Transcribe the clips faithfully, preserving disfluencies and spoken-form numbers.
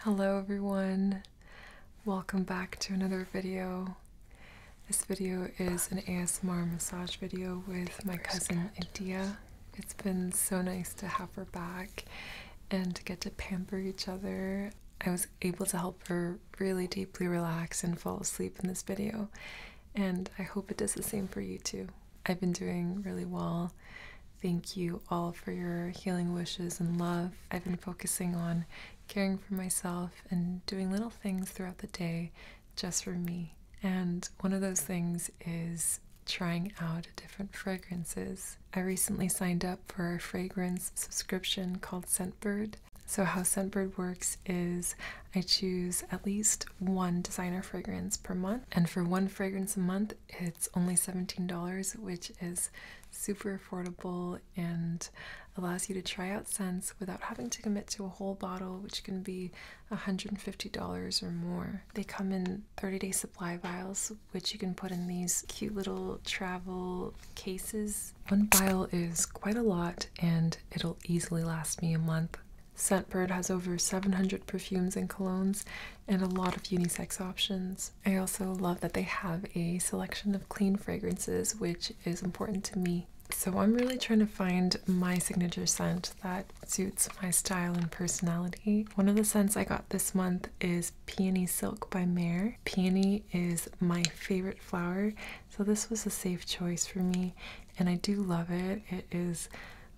Hello everyone, welcome back to another video. This video is an A S M R massage video with my cousin Ediya. It's been so nice to have her back and to get to pamper each other. I was able to help her really deeply relax and fall asleep in this video, and I hope it does the same for you too. I've been doing really well. Thank you all for your healing wishes and love. I've been focusing on caring for myself and doing little things throughout the day just for me. And one of those things is trying out different fragrances. I recently signed up for a fragrance subscription called Scentbird. So how Scentbird works is I choose at least one designer fragrance per month, and for one fragrance a month it's only seventeen dollars, which is super affordable and allows you to try out scents without having to commit to a whole bottle, which can be one hundred fifty dollars or more. They come in thirty day supply vials, which you can put in these cute little travel cases. One vial is quite a lot and it'll easily last me a month. Scentbird has over seven hundred perfumes and colognes and a lot of unisex options. I also love that they have a selection of clean fragrances, which is important to me. So I'm really trying to find my signature scent that suits my style and personality. One of the scents I got this month is Peony Silk by Mare. Peony is my favorite flower, so this was a safe choice for me, and I do love it. It is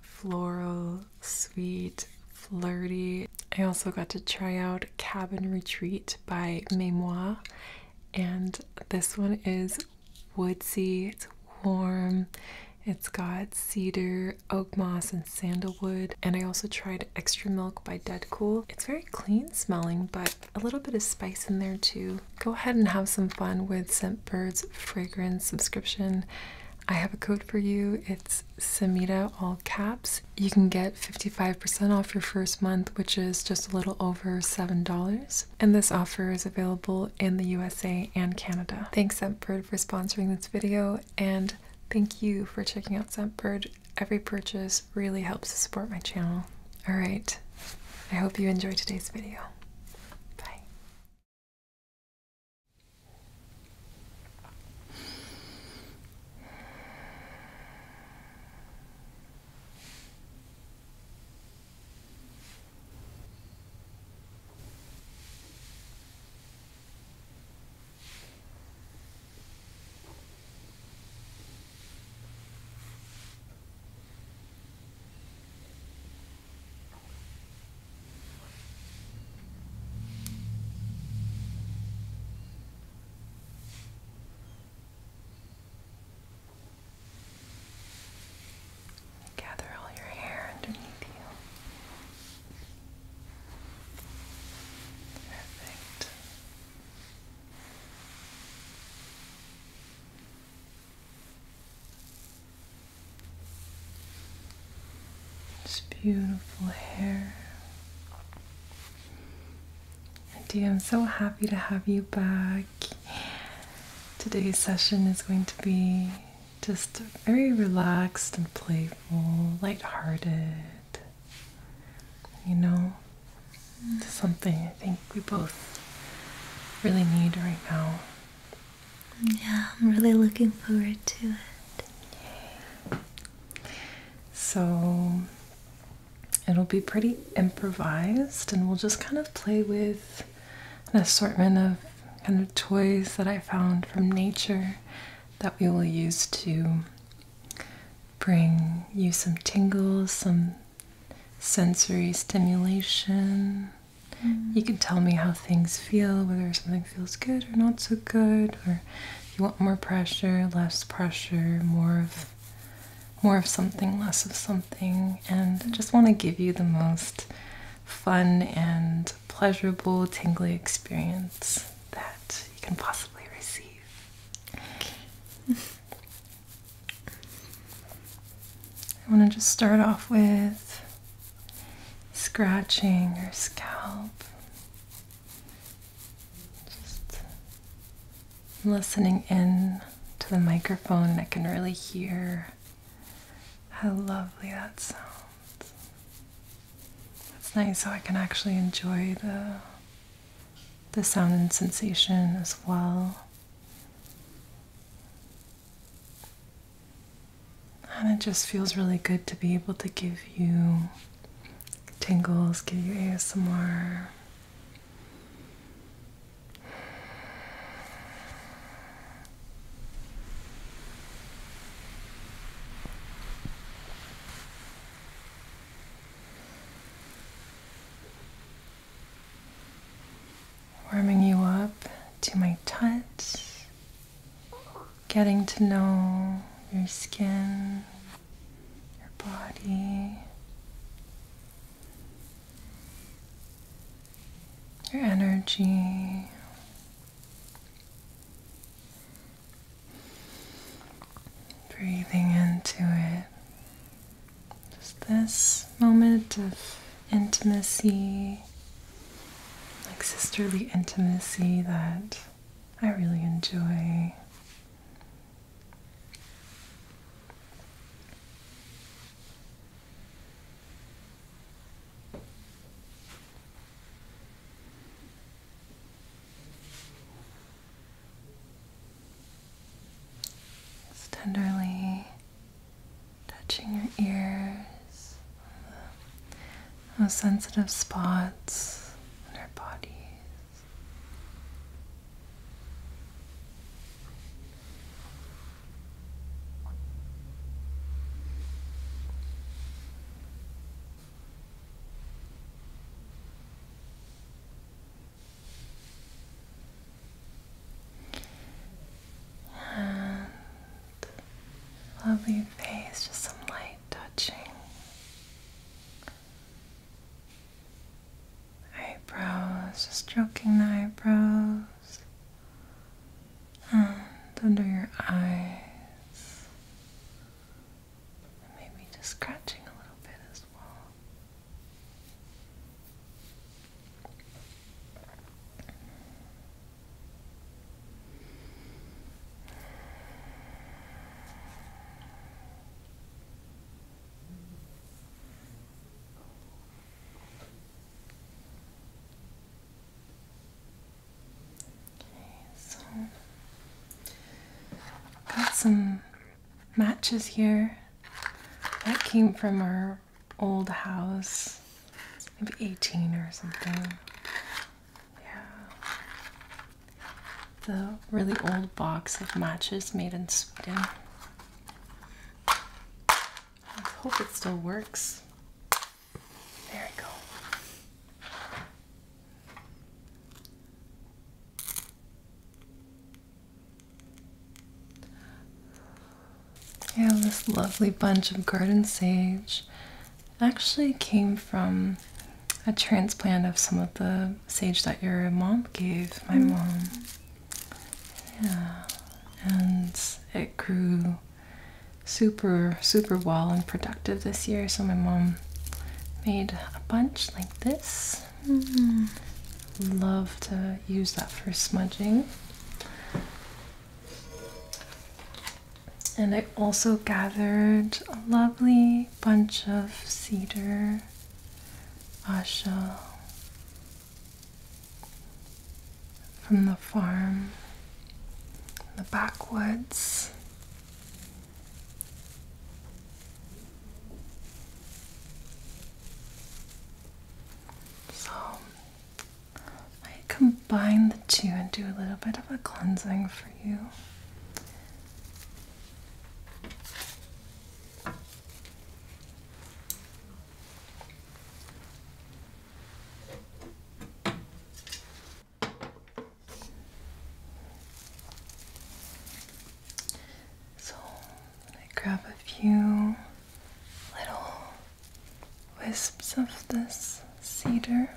floral, sweet, flirty. I also got to try out Cabin Retreat by Memoir, and this one is woodsy, it's warm, it's got cedar, oak moss, and sandalwood. And I also tried Extra Milk by Dead Cool. It's very clean smelling, but a little bit of spice in there too. Go ahead and have some fun with Scentbird's fragrance subscription. I have a code for you. It's Semide, all caps. You can get fifty-five percent off your first month, which is just a little over seven dollars. And this offer is available in the U S A and Canada. Thanks Scentbird for sponsoring this video, and thank you for checking out Scentbird. Every purchase really helps to support my channel. Alright, I hope you enjoyed today's video. Bye. Gather all your hair underneath you. Perfect. Just beautiful hair. Ediya, I'm so happy to have you back. Today's session is going to be just very relaxed and playful, lighthearted. You know, it's something I think we both really need right now. Yeah, I'm really looking forward to it. Yay. So it'll be pretty improvised, and we'll just kind of play with an assortment of kind of toys that I found from nature that we will use to bring you some tingles, some sensory stimulation. Mm. You can tell me how things feel, whether something feels good or not so good, or if you want more pressure, less pressure, more of more of something, less of something. And I just want to give you the most fun and pleasurable tingly experience that you can possibly receive. I want to just start off with scratching your scalp. Just listening in to the microphone, and I can really hear how lovely that sounds. It's nice how I can actually enjoy the the sound and sensation as well. And it just feels really good to be able to give you tingles, give you A S M R. Warming you up to my touch, getting to know your skin, your body, your energy. Breathing into it. Just this moment of intimacy, like sisterly intimacy that I really enjoy. Just tenderly touching your ears, those sensitive spots on our bodies. And lovely face, just some light touching. Eyebrows, just stroking the eyebrows and under your eyes. And maybe just scratching a little bit as well. So, got some matches here that came from our old house, maybe eighteen or something. Yeah. The really old box of matches made in Sweden. I hope it still works. There we go. I have this lovely bunch of garden sage. It actually came from a transplant of some of the sage that your mom gave my mm. mom. Yeah, and it grew super, super well and productive this year. So my mom made a bunch like this. Mm. Love to use that for smudging. And I also gathered a lovely bunch of cedar, asha from the farm, the backwoods. So I combine the two and do a little bit of a cleansing for you. Grab a few little wisps of this cedar.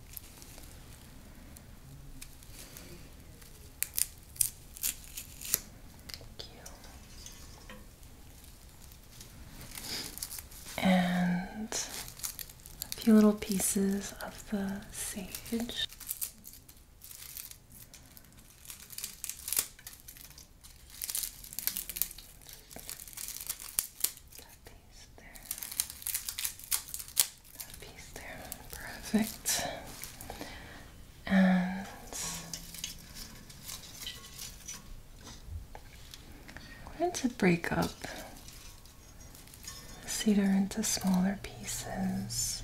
And a few little pieces of the sage. Perfect. And to break up the cedar into smaller pieces.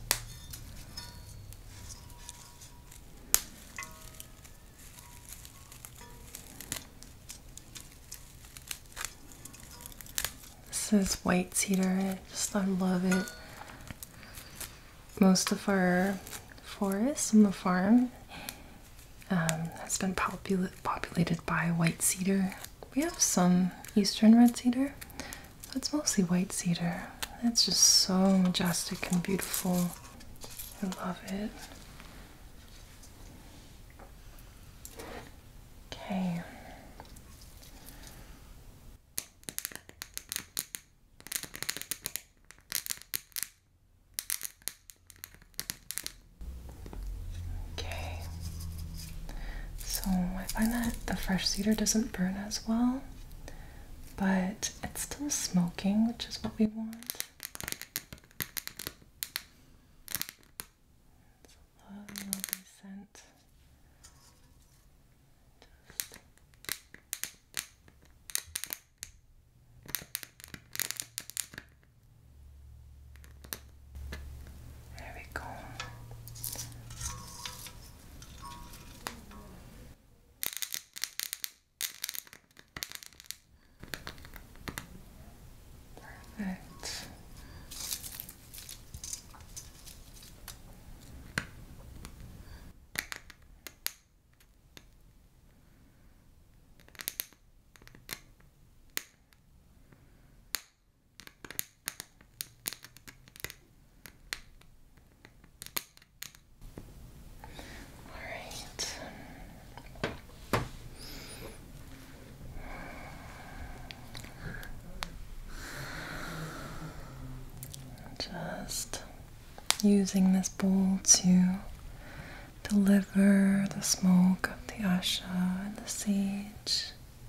This is white cedar. I just I love it. Most of our forest on the farm um, has been popul populated by white cedar. We have some eastern red cedar, but it's mostly white cedar. It's just so majestic and beautiful. I love it. Okay. Okay. So I find that the fresh cedar doesn't burn as well, but it's still smoking, which is what we want. It's a lovely, lovely scent. Just there we go. Perfect. All right. Just using this bowl to deliver the smoke of the asha and the sage.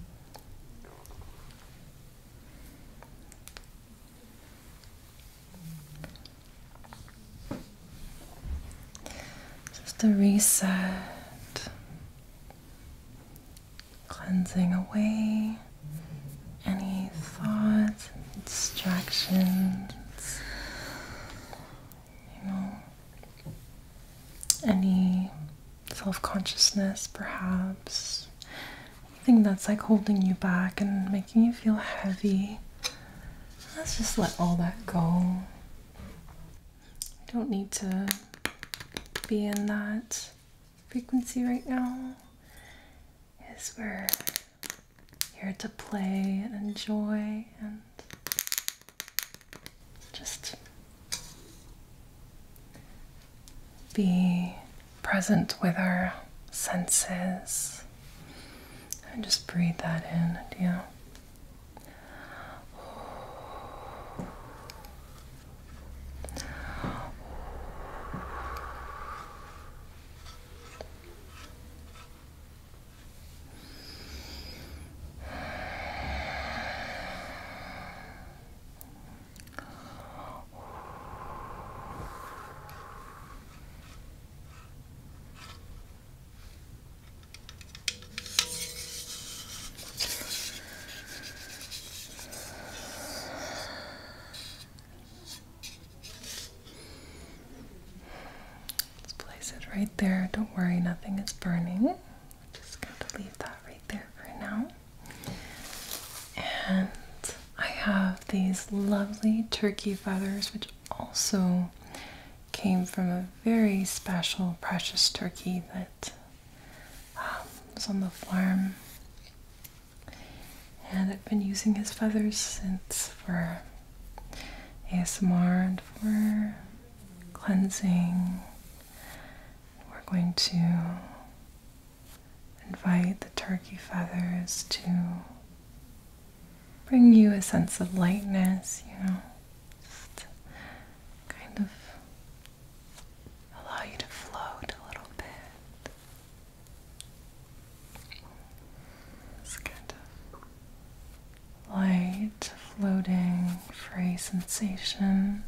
Just a reset, cleansing away any thoughts and distractions. You know, any self-consciousness, perhaps. Anything that's like holding you back and making you feel heavy. Let's just let all that go. You don't need to be in that frequency right now. Yes, we're here to play and enjoy and just be present with our senses. And just breathe that in, Ediya. Right there, don't worry, nothing is burning. Just going to leave that right there for now. And I have these lovely turkey feathers, which also came from a very special, precious turkey that um, was on the farm. And I've been using his feathers since for A S M R and for cleansing. Going to invite the turkey feathers to bring you a sense of lightness, you know, just kind of allow you to float a little bit. This kind of light, floating, free sensation.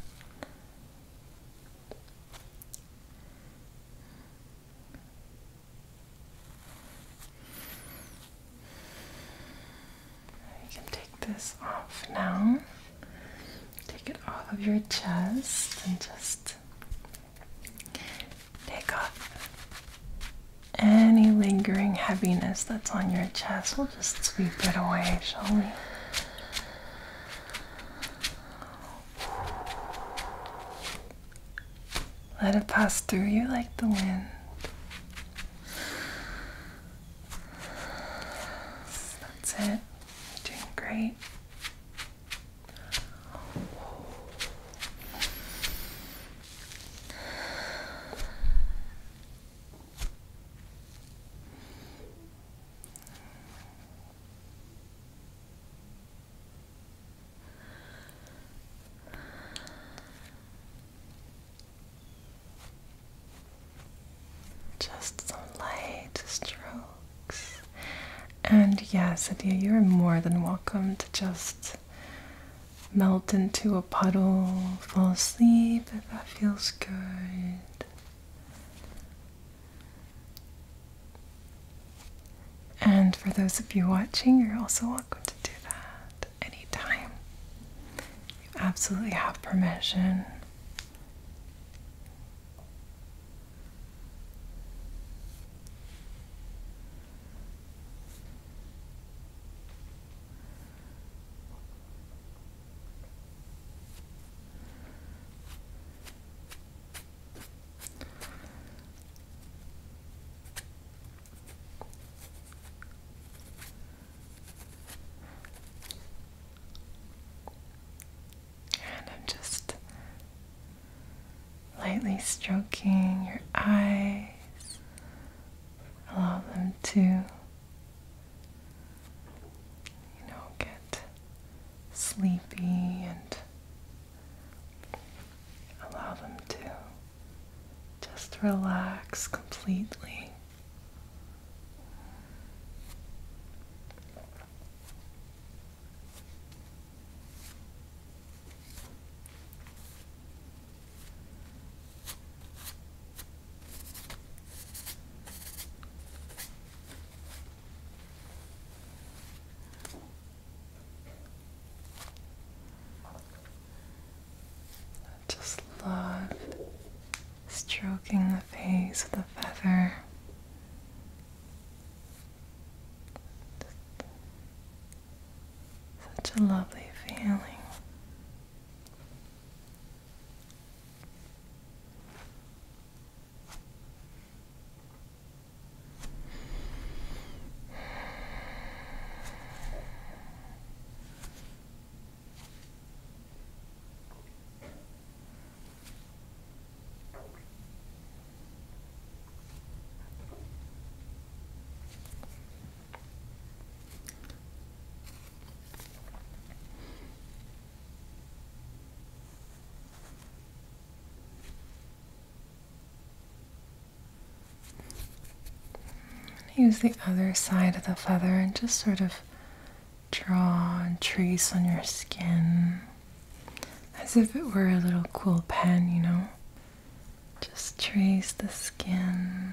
this off now. Take it off of your chest and just take off any lingering heaviness that's on your chest. We'll just sweep it away, shall we? Let it pass through you like the wind. That's it. You're doing great. Just some light strokes. And yes, Ediya, you're more than welcome to just melt into a puddle, fall asleep if that feels good. And for those of you watching, you're also welcome to do that anytime. You absolutely have permission. Lightly stroking your eyes, allow them to, you know, get sleepy, and allow them to just relax completely. Love stroking the face with a feather. Such a lovely feeling. Use the other side of the feather and just sort of draw and trace on your skin as if it were a little cool pen, you know? Just trace the skin,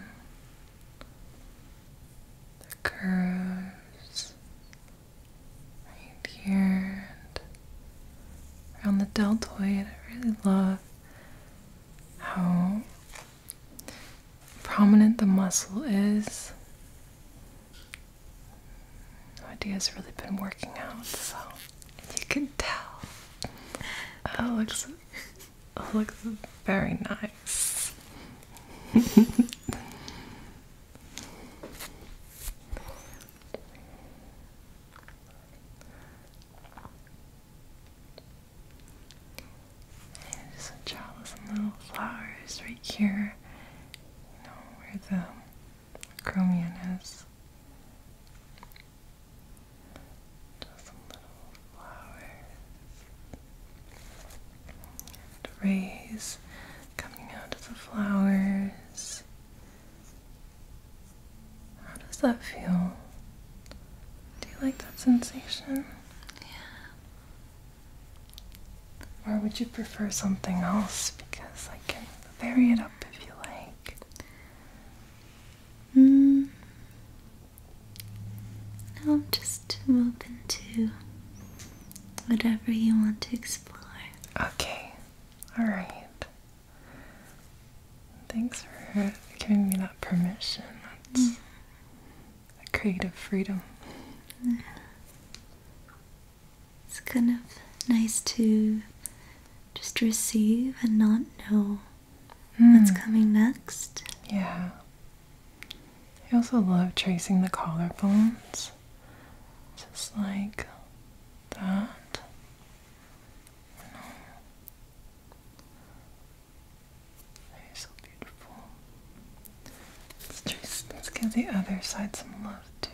the curves right here and around the deltoid. I really love how prominent the muscle is. Ediya's really been working out, so you can tell. Oh, it looks, it looks very nice. And just draw some little flowers right here, you know, where the chromium is. Rays coming out of the flowers. How does that feel? Do you like that sensation? Yeah. Or would you prefer something else? Because I can vary it up if you like. Mm. No, I'm just open to Whatever you want to explore. Okay. Alright. Thanks for giving me that permission. That's mm. a creative freedom. It's kind of nice to just receive and not know mm. what's coming next. Yeah. I also love tracing the collarbones. Just like that. Let's give the other side some love too.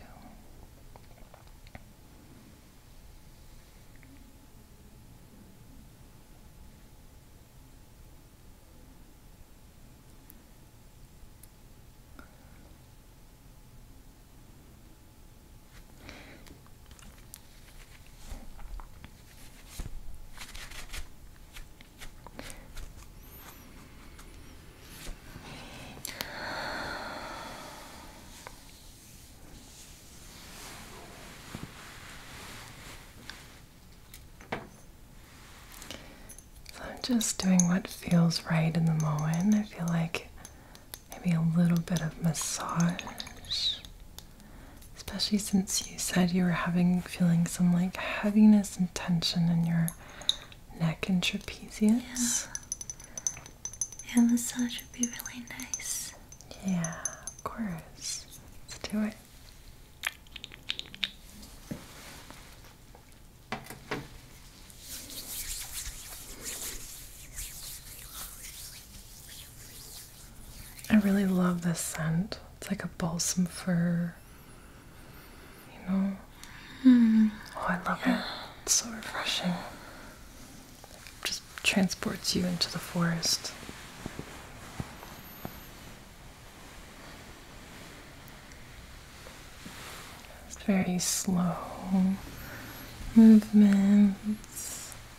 Just doing what feels right in the moment. I feel like maybe a little bit of massage, especially since you said you were having feeling some like heaviness and tension in your neck and trapezius. Yeah, yeah, massage would be really nice. Yeah, of course. Let's do it. I really love this scent. It's like a balsam fir, you know? Mm. Oh, I love yeah. it. It's so refreshing. It just transports you into the forest. It's very slow movements.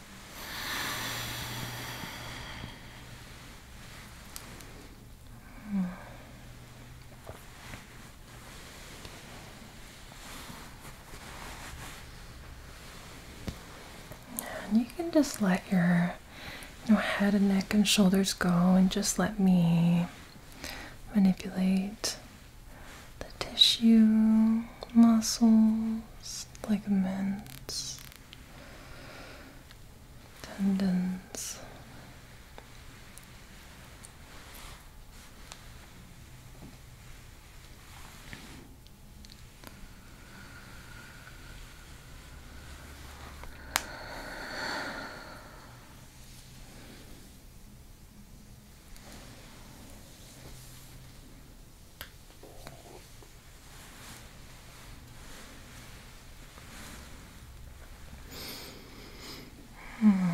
You can just let your you know, head and neck and shoulders go and just let me manipulate the tissue, muscles, ligaments, tendons. Hmm.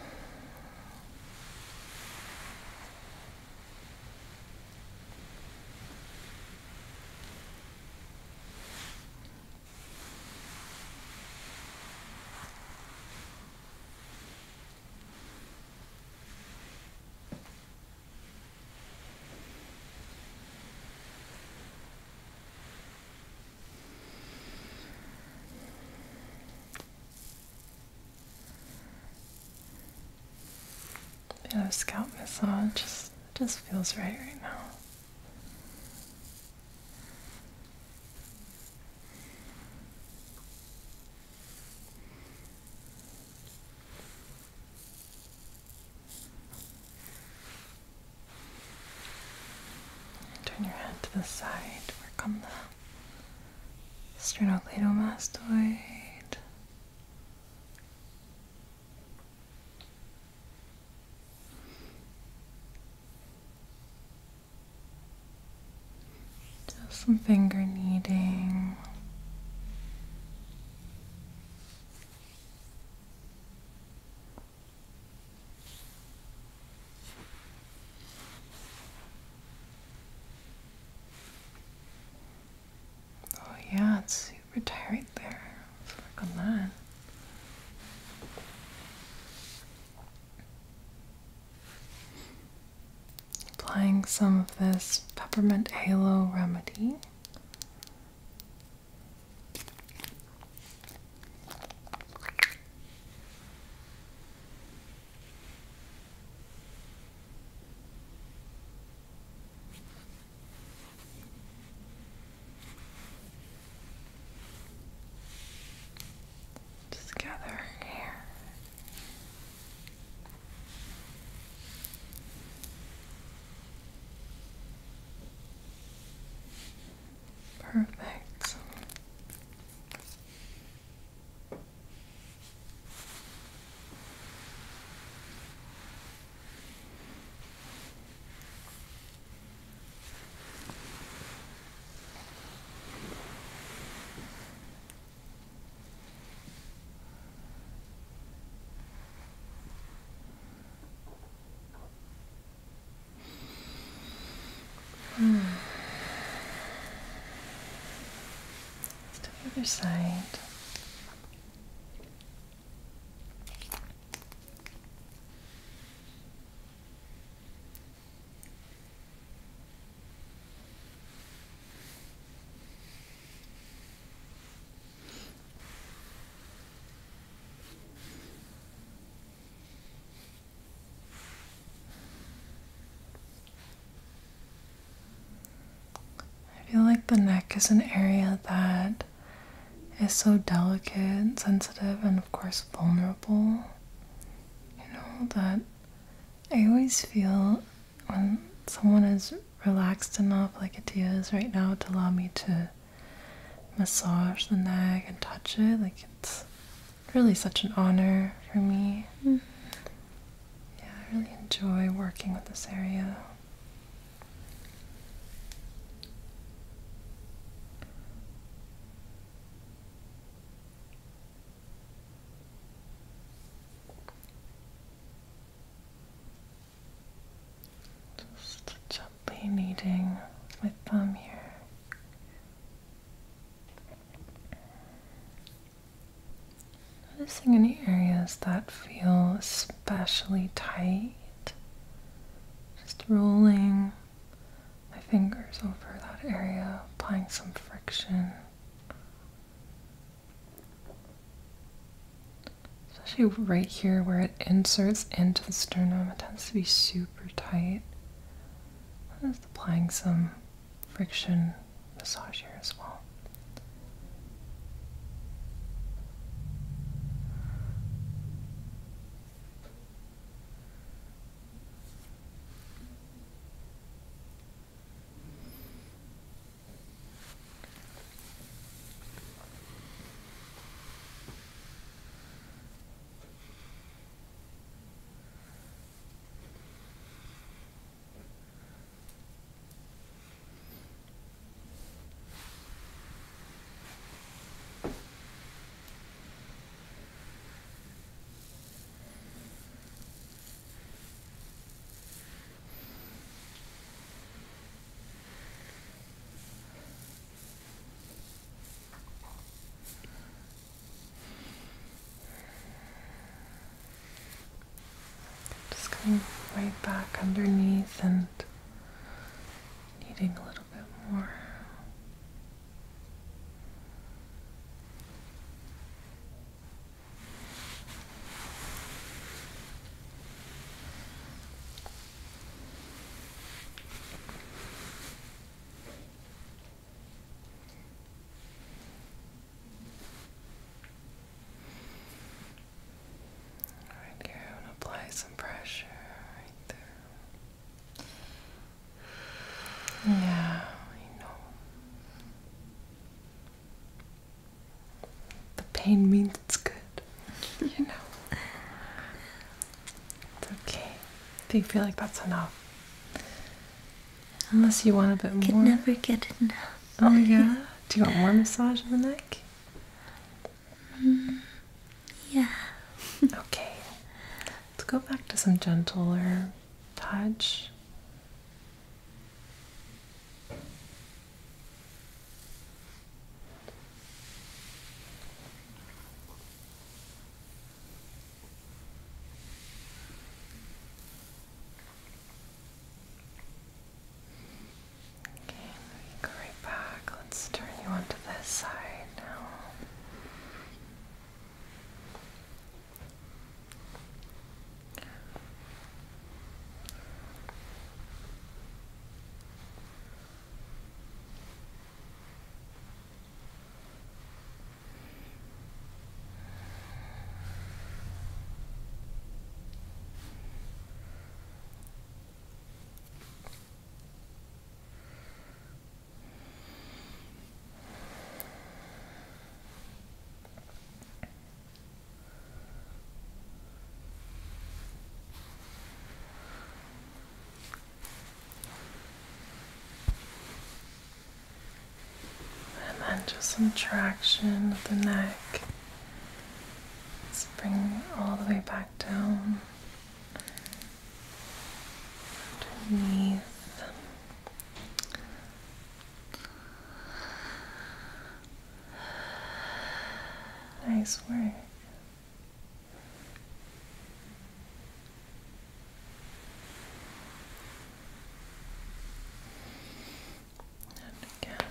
Yeah, scalp massage just, just feels right right now. Turn your head to the side, work on the sternocleidomastoid. Some finger kneading. Oh yeah, it's super tight right there. Let's work on that. Applying some of this peppermint halo remedy. Perfect. Hmm. Let's do the other side. I feel like the neck is an area that is so delicate, sensitive, and of course vulnerable. You know, that I always feel when someone is relaxed enough, like Ediya is right now, to allow me to massage the neck and touch it, like it's really such an honor for me. Mm. Yeah, I really enjoy working with this area. Just gently kneading my thumb here. Noticing any areas that feel especially tight. Just rolling my fingers over that area, applying some friction. Especially right here where it inserts into the sternum, it tends to be super tight. I'm just applying some friction massage here as well. Just coming right back underneath and kneading a little bit more. Right here, I'm going to apply some pressure right there. Yeah, I know. The pain means it's good, you know. It's okay. Do you feel like that's enough? Unless you want a bit Could more. never get enough. Oh yeah? Do you want more massage in the neck? Mm, yeah. Okay. Let's go back to some gentler touch. Okay, go right back. Let's turn you onto this side now. some traction with the neck. Let's bring it all the way back down. Underneath. Nice work. And again.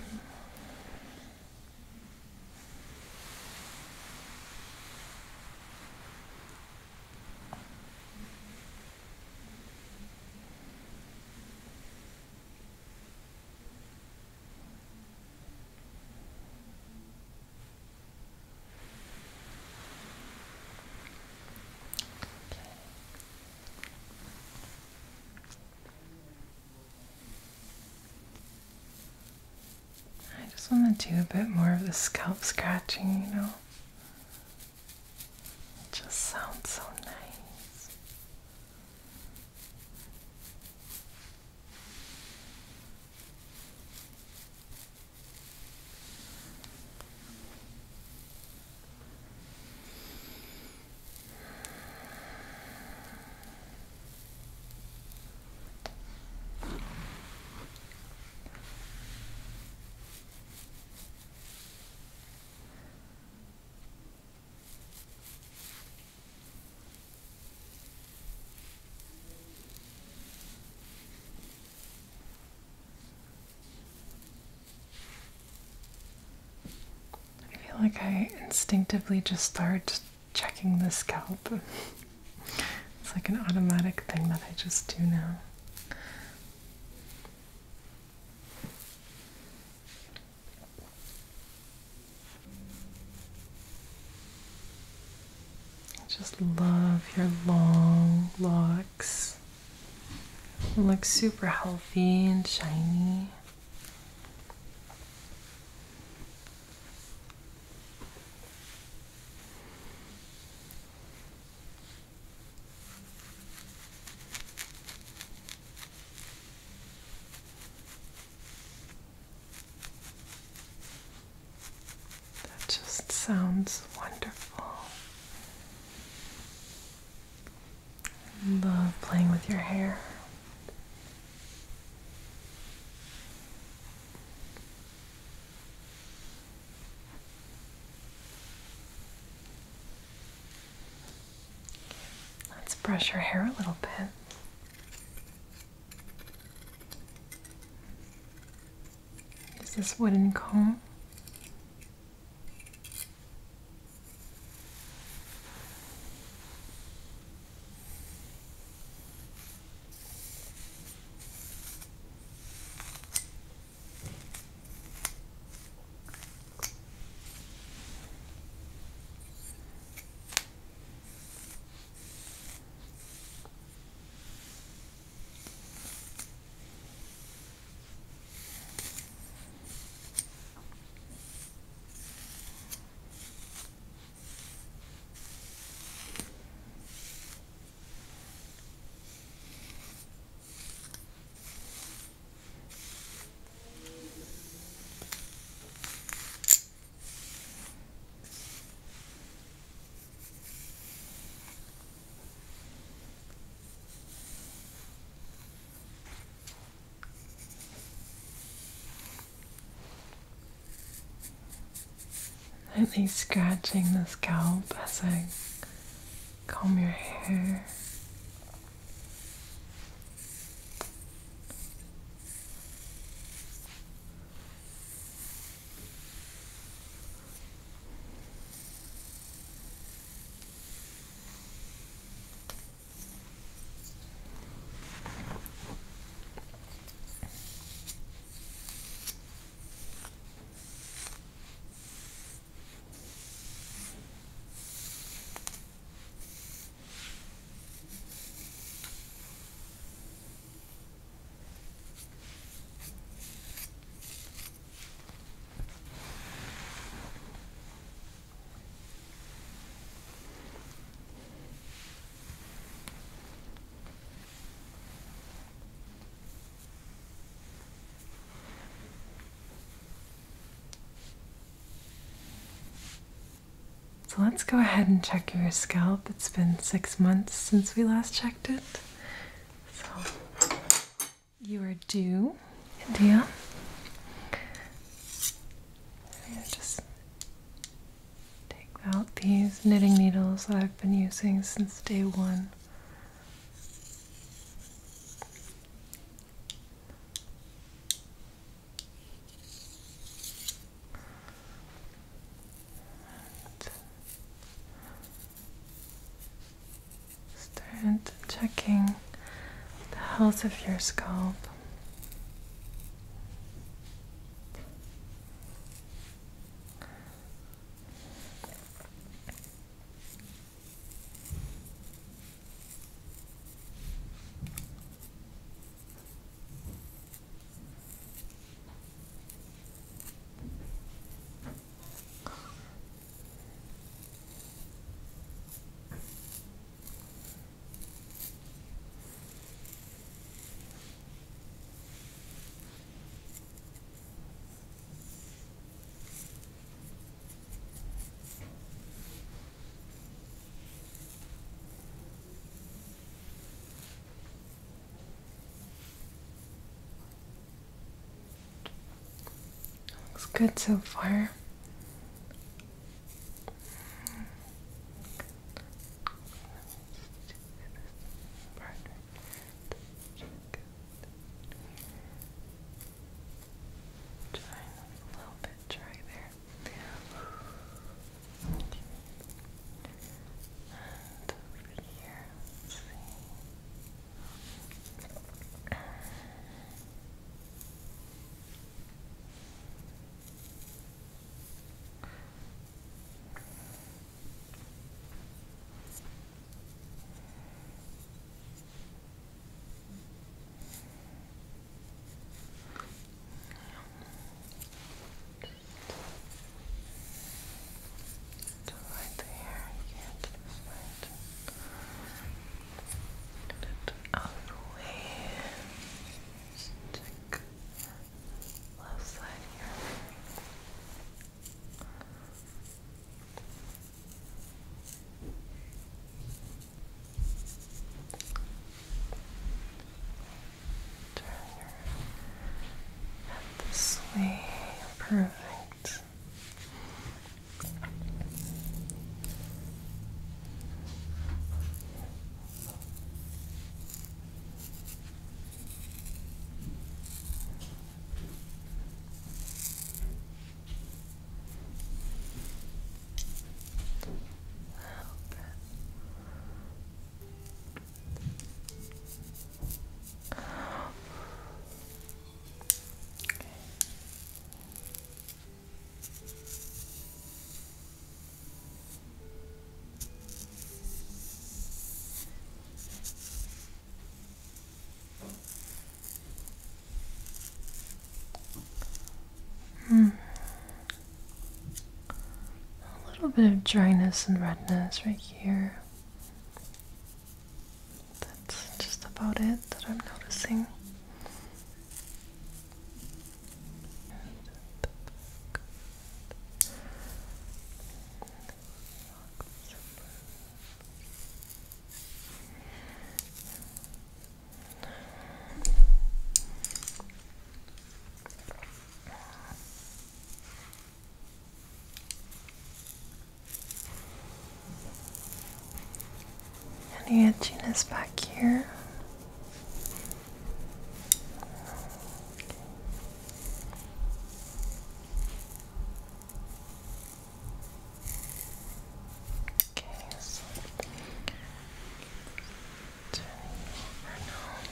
I just want to do a bit more of the scalp scratching, you know? It just sounds so nice. Like I instinctively just start checking the scalp. It's like an automatic thing that I just do now. I just love your long locks. They look super healthy and shiny. Sounds wonderful. Love playing with your hair. Let's brush your hair a little bit. Use this wooden comb. Lightly scratching the scalp as I comb your hair. So let's go ahead and check your scalp. It's been six months since we last checked it. So you are due, Ediya. Just take out these knitting needles that I've been using since day one. Start checking the health of your scalp. Looks good so far. A little bit dry there. And over here, let's see. Right there, can't find it out of the way. Just check left side here. Turn your head this way. Perfect. Hmm. A little bit of dryness and redness right here. That's just about it that I'm noticing. Any itchiness back here? Okay, so turning over now.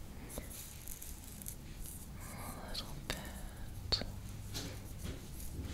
A little bit.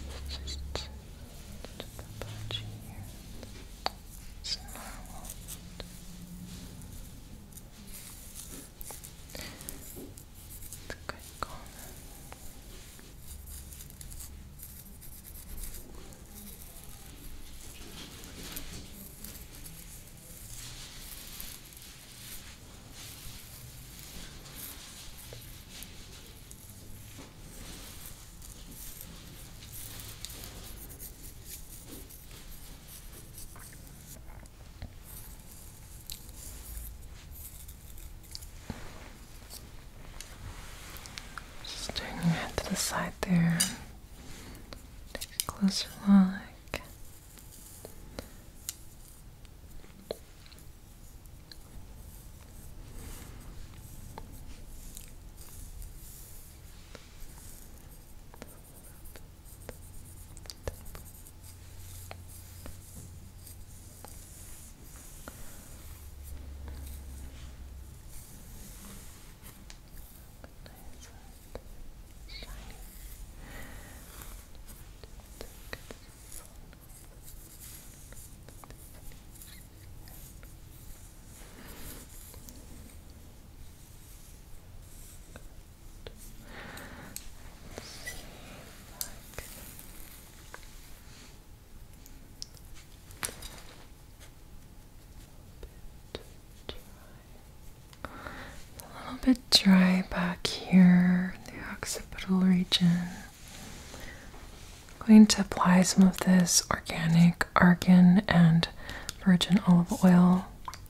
side there. Take a closer look. A bit dry back here, the occipital region. I'm going to apply some of this organic argan and virgin olive oil.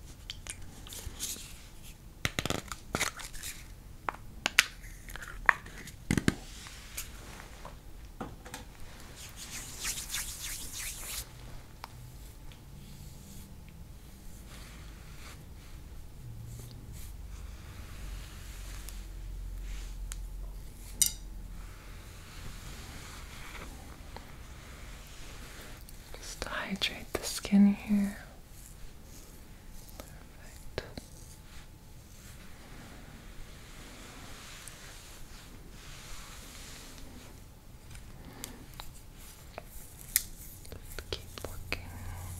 Hydrate the skin here. Perfect. Just keep working.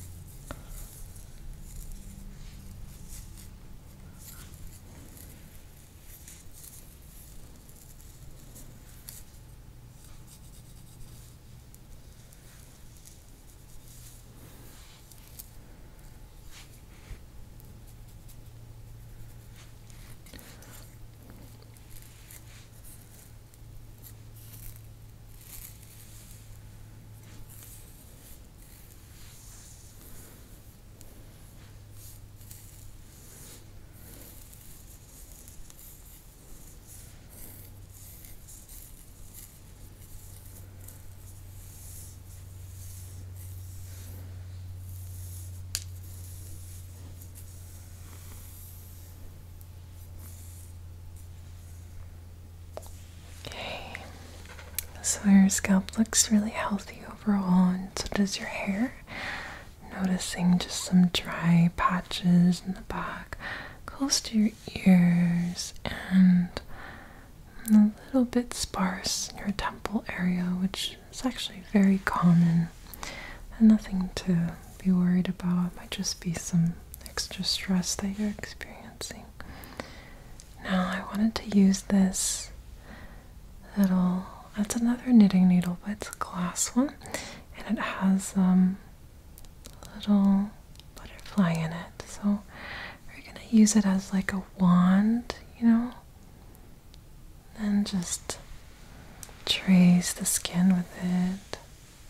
So your scalp looks really healthy overall, and so does your hair. Noticing just some dry patches in the back, close to your ears, and a little bit sparse in your temple area, which is actually very common and nothing to be worried about. It might just be some extra stress that you're experiencing. Now I wanted to use this little, it's another knitting needle, but it's a glass one, and it has um, a little butterfly in it. So we're gonna use it as like a wand, you know, and just trace the skin with it.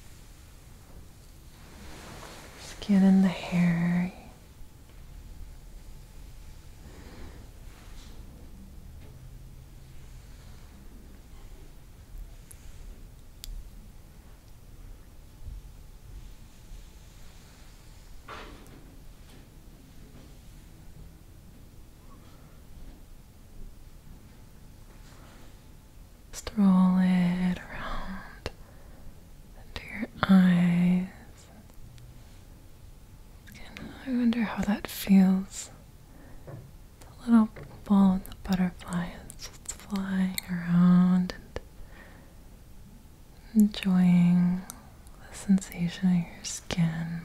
Skin and the hair. Just roll it around into your eyes. I wonder how that feels. The little ball of the butterfly is just flying around and enjoying the sensation of your skin.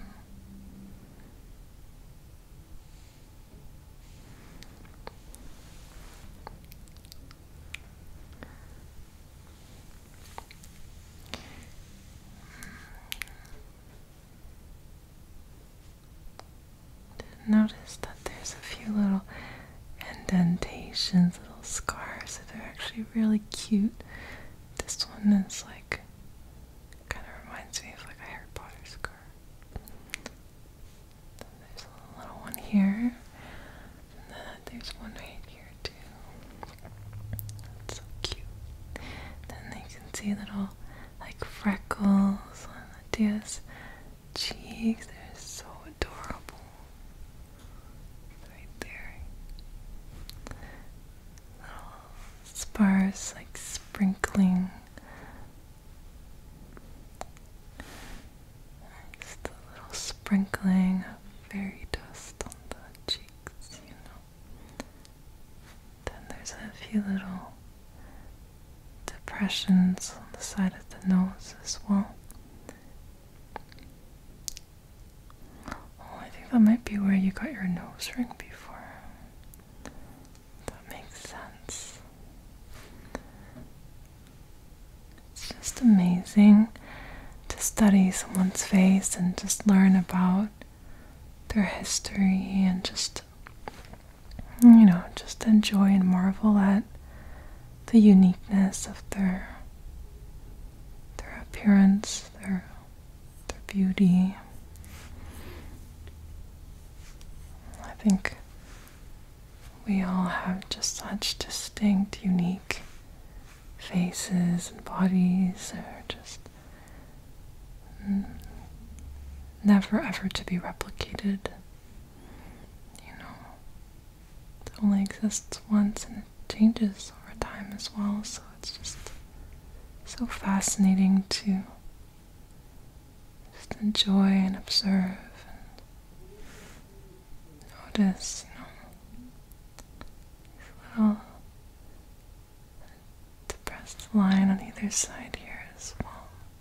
Notice that there's a few little indentations, little scars that are actually really cute. This one is like, kind of reminds me of like a Harry Potter scar. Then there's a little one here, and then there's one right here too. That's so cute. Then you can see little like freckles on Ediya's cheeks. They're so adorable. Right there. Little sparse, like sprinkling. Just a little sprinkling of fairy dust on the cheeks, you know. Then there's a few little depressions on the side of the nose as well. Oh, I think that might be where you got your nose ring before. That makes sense. It's just amazing to study someone's face and just learn about their history and just, you know, just enjoy and marvel at the uniqueness of their their appearance, their their beauty. I think we all have just such distinct, unique faces and bodies that are just never ever to be replicated. You know, it only exists once and it changes over time as well, so it's just so fascinating to just enjoy and observe and notice, you know, these little depressed line on either side here as well.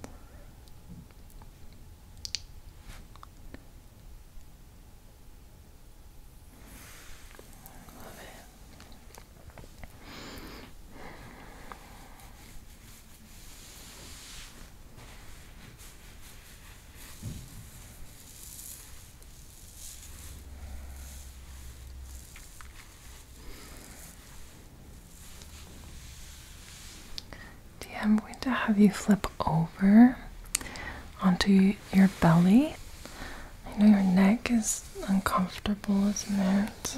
I'm going to have you flip over onto your belly. I know your neck is uncomfortable, isn't it?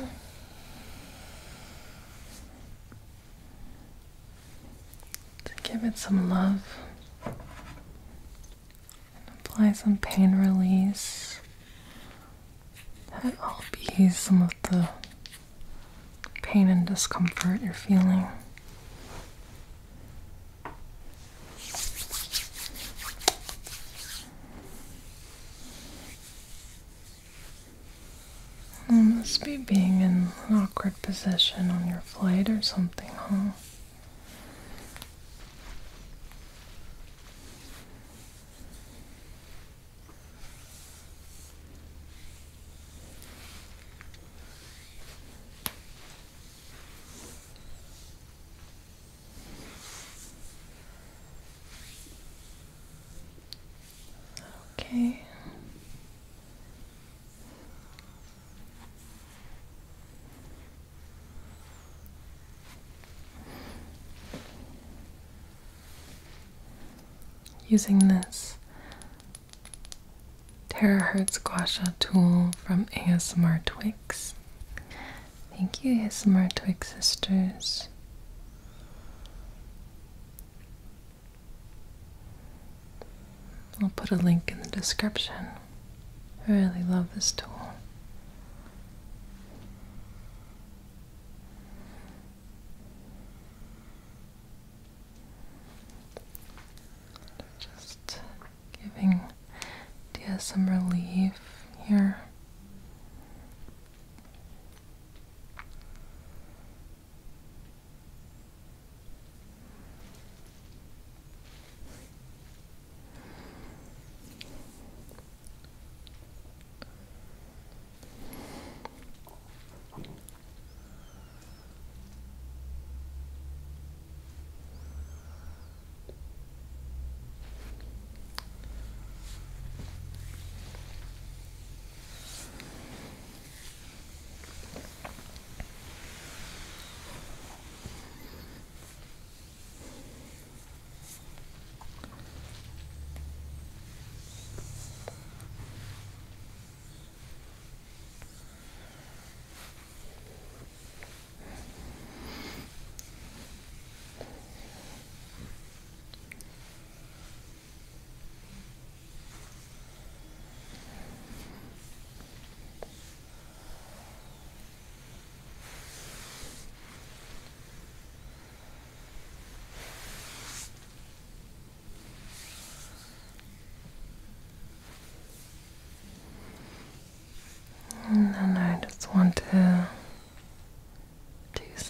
To give it some love. And apply some pain release. That will help ease some of the pain and discomfort you're feeling. You must be being in an awkward position on your flight or something, huh? Okay. Using this terahertz gua sha tool from A S M R Twix. Thank you, A S M R Twix sisters. I'll put a link in the description. I really love this tool. Just giving Ediya some relief here.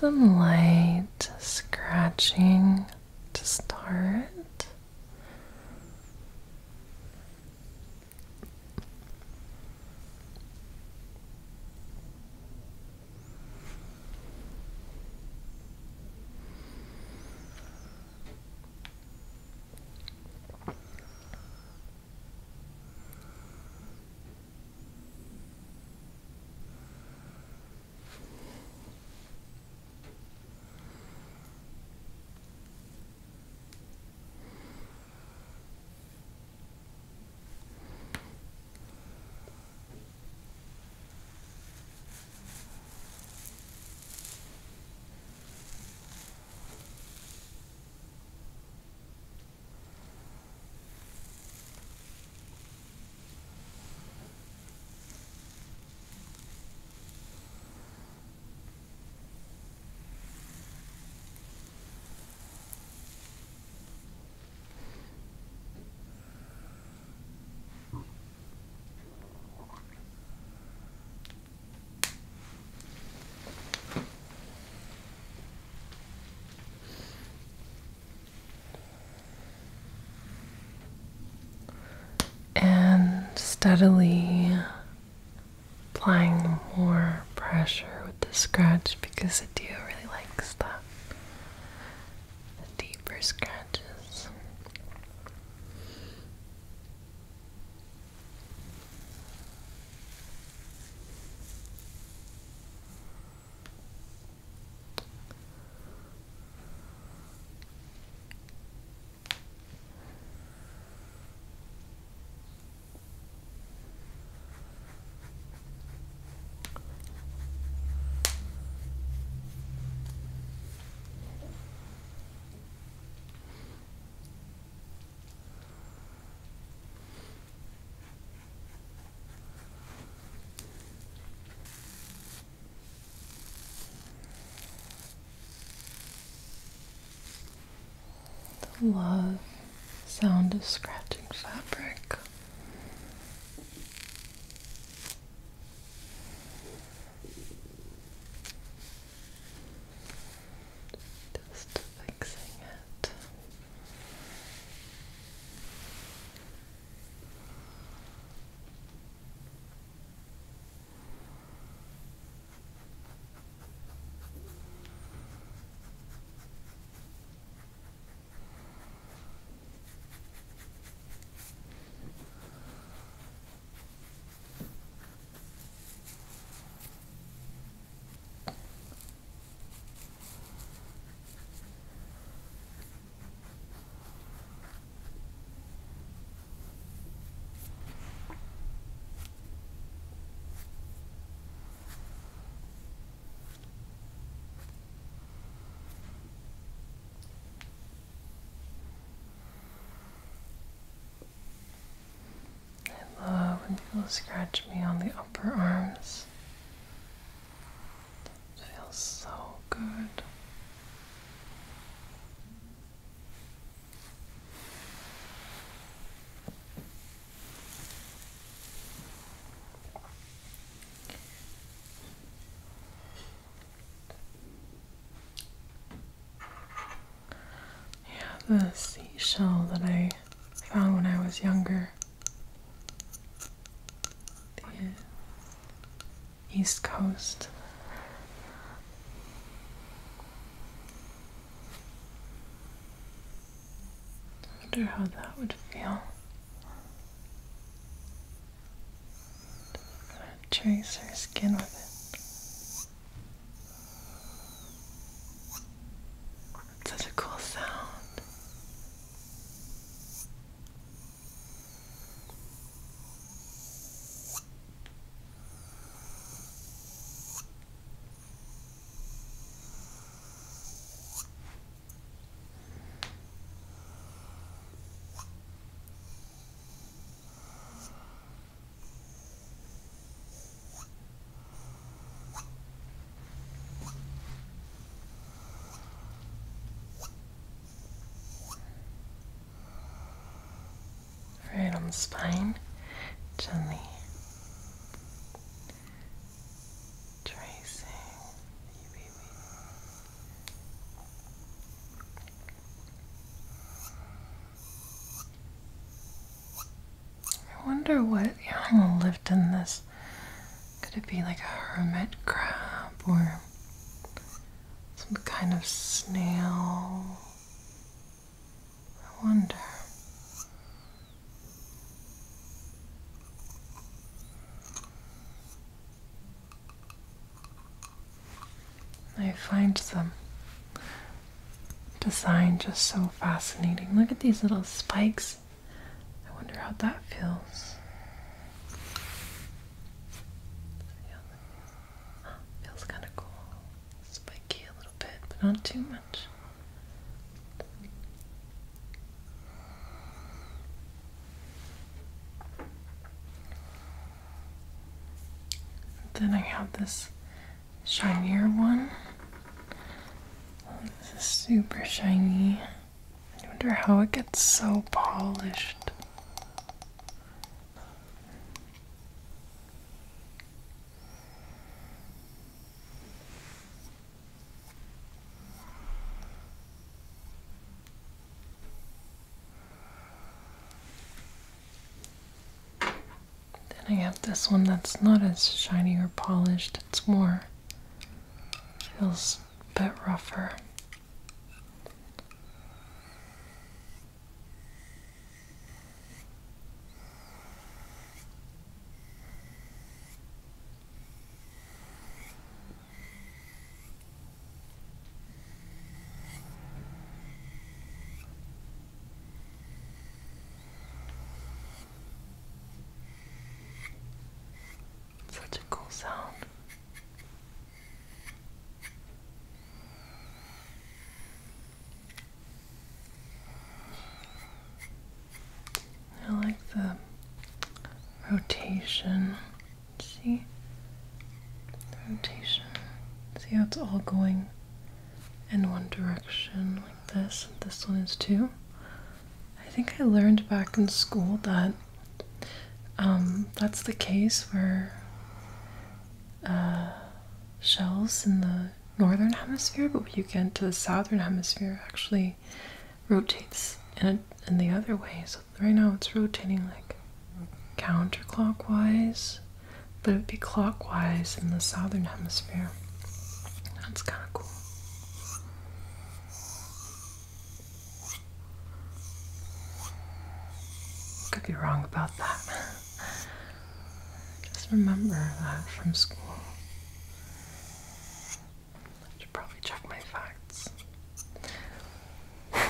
some light scratching to start. Steadily applying more pressure with the scratch because Ediya really likes that. The deeper scratches. Love sound of scratching fabric. Just fixing it. When people scratch me on the upper arms, it feels so good. Yeah, the seashell that I found when I was younger. East Coast. I wonder how that would feel. I'm gonna trace her skin with it. It's such a cool sound. Right on the spine, gently tracing. wonder what animal lived in this. Could it be like a hermit crab or some kind of snail? I wonder. I find the design just so fascinating. Look at these little spikes. I wonder how that feels. Feels kind of cool. Spiky a little bit, but not too much. Then I have this shinier one. This is super shiny. I wonder how it gets so polished. Then I have this one that's not as shiny or polished. It's more, feels a bit rougher. Such a cool sound. I like the rotation. See? The rotation. See how it's all going in one direction like this, and this one is too. I think I learned back in school that um, that's the case where uh, shells in the northern hemisphere, but when you get into the southern hemisphere, it actually rotates in, a, in the other way. So right now it's rotating like counterclockwise, but it would be clockwise in the southern hemisphere. That's kind of cool. Could be wrong about that. Just remember that from school. I should probably check my facts. Okay.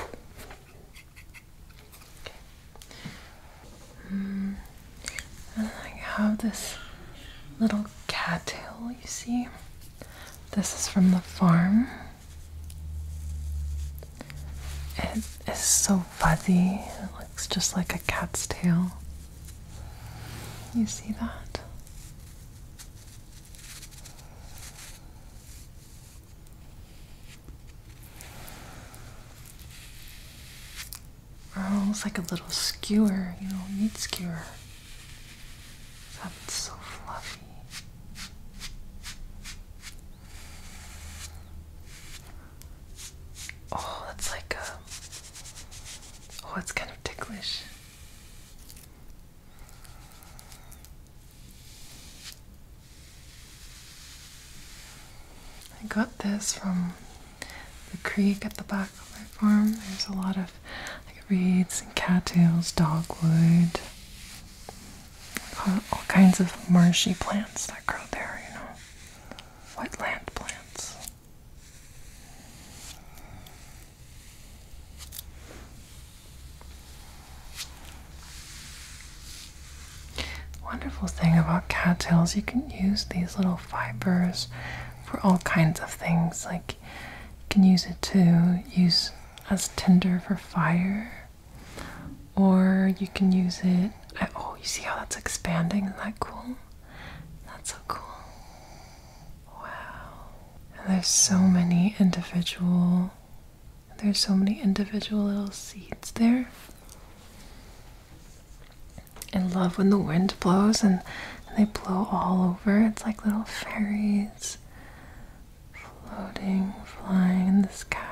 Mm. And I have this little cattail, you see? This is from the farm. It is so fuzzy. It looks just like a cat's tail. You see that? Or almost like a little skewer, you know, meat skewer. That's so fluffy. Oh, that's like a... Oh, it's kind of ticklish. I got this from the creek at the back of my farm. There's a lot of like reeds and cattails, dogwood, all kinds of marshy plants that grow there, you know, wetland plants. Wonderful thing about cattails, you can use these little fibers for all kinds of things. Like you can use it to use as tinder for fire, or you can use it. I, oh, you see how that's expanding? Isn't that cool? That's so cool. Wow. And there's so many individual. There's so many individual little seeds there. I love when the wind blows and, and they blow all over. It's like little fairies floating, flying in the sky.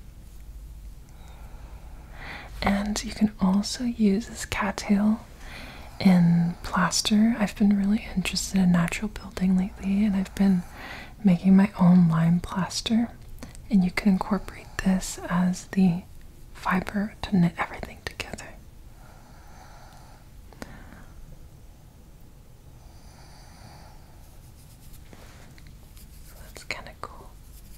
And you can also use this cattail in plaster. I've been really interested in natural building lately, and I've been making my own lime plaster. And you can incorporate this as the fiber to knit everything together. So that's kind of cool.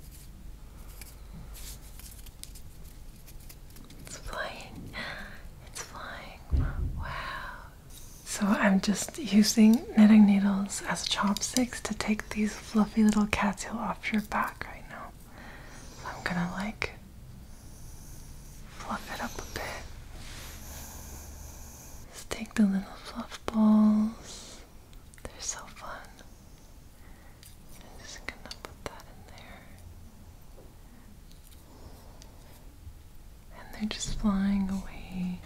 It's flying. It's flying. Wow. So I'm just using knitting needles as chopsticks to take these fluffy little cattail off your back right now. So I'm gonna like fluff it up a bit. Just take the little fluff balls. They're so fun. I'm just gonna put that in there. And they're just flying away.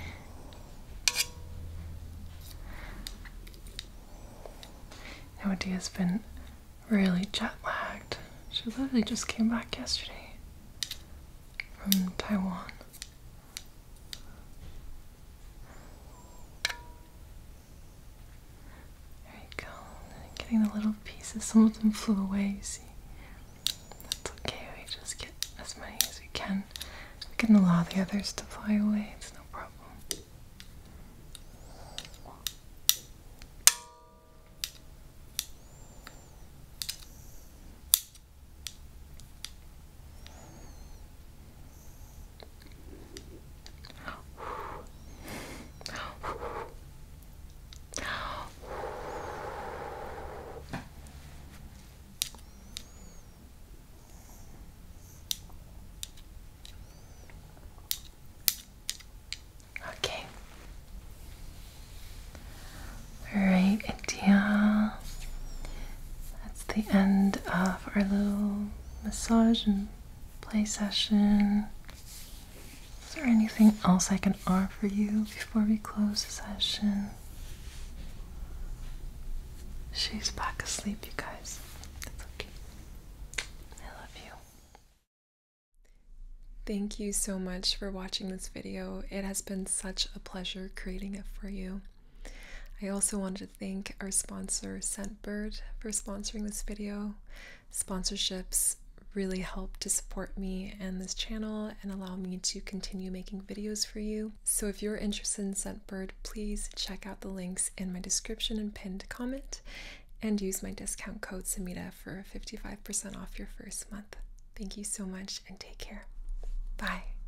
Now Ediya's been really jet lagged. She literally just came back yesterday from Taiwan. There you go. And getting the little pieces. Some of them flew away, you see. That's okay. We just get as many as we can. We can allow the others to fly away. It's no problem. Okay. Alright, Ediya. That's the end of our little massage and play session. Is there anything else I can offer you before we close the session? She's back asleep, you guys. That's okay. I love you. Thank you so much for watching this video. It has been such a pleasure creating it for you. I also wanted to thank our sponsor, Scentbird, for sponsoring this video. Sponsorships really help to support me and this channel and allow me to continue making videos for you. So if you're interested in Scentbird, please check out the links in my description and pinned comment and use my discount code Semide for fifty-five percent off your first month. Thank you so much and take care. Bye.